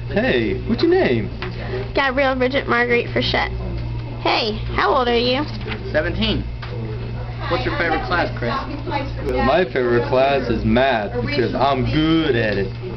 Hey, what's your name? Gabrielle Bridget Marguerite Frechette. Hey, how old are you? 17. What's your favorite class, Chris? My favorite class is math because I'm good at it.